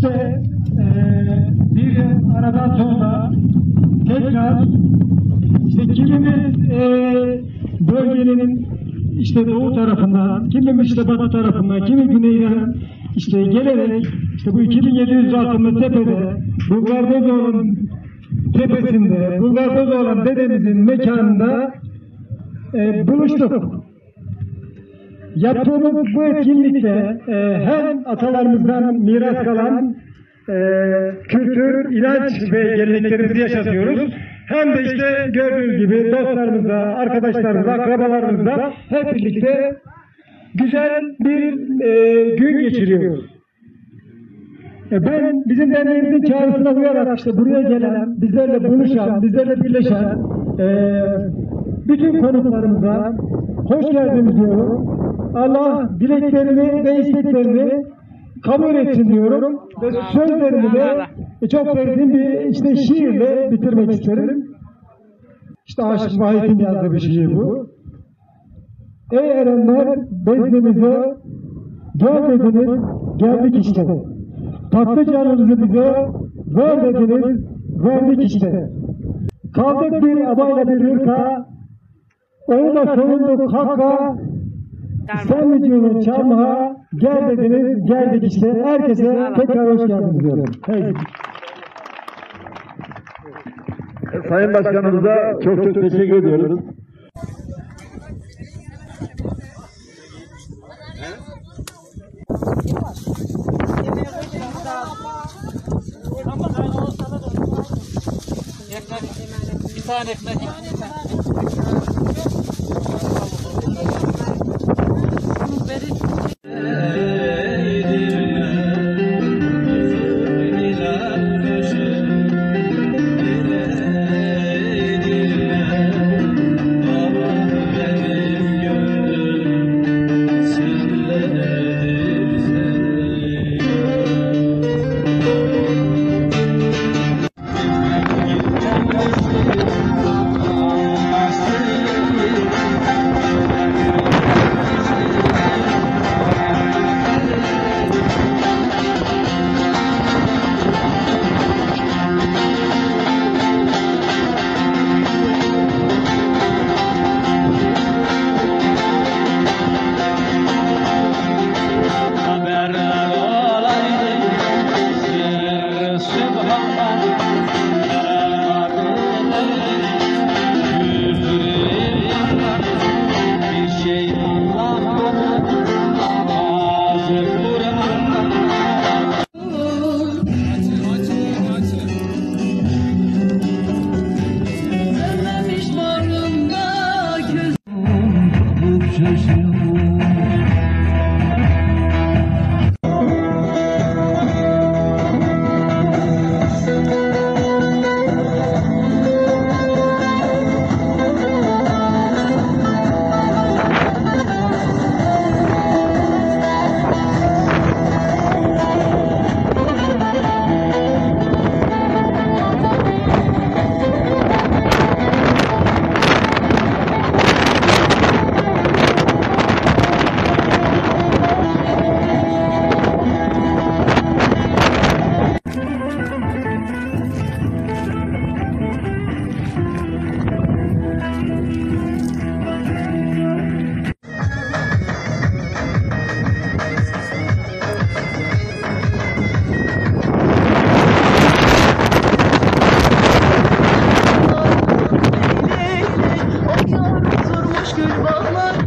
İşte bir aradan sonra tekrar işte kimimiz bölgenin işte doğu tarafından, kimimiz işte batı tarafından, kimi güneyden işte gelerek işte bu 2700 rakımlı tepede Bulgar Bozoğlu'nun tepesinde, Bulgar Bozoğlu dedemizin mekanında buluştuk. Yaptığımız bu etkinlikte hem atalarımızdan miras kalan kültür, inanç ve geleneklerimizi yaşatıyoruz. Hem de işte gördüğünüz gibi dostlarımızla, arkadaşlarımızla, akrabalarımızla hep birlikte güzel bir gün geçiriyoruz. Ben bizim derneğimizin çağrısına uyarak işte buraya gelen, bizlerle buluşan, bizlerle birleşen bütün konuklarımıza hoş geldiniz diyorum. Allah dileklerimi ve isteklerimi kabul etsin diyorum. Ve sözlerimi de çok sevdiğim bir işte şiirle bitirmek isterim. İşte Aşık Vahit'in yazdığı bir şiir bu. Ey erenler beznimize gel dediniz, geldik işte. Tatlı canınızı bize ver dediniz, verdik işte. Kaldık bir abayla bir hırka, onu da savunduk hakka, sen vücudunu çalma, gel dediniz, geldik işte. Herkese tekrar hoş geldiniz diyorum. Hey. Sayın Başkanımıza çok çok teşekkür ediyoruz. Bir tane ekmek. Oturmuş gül bağlar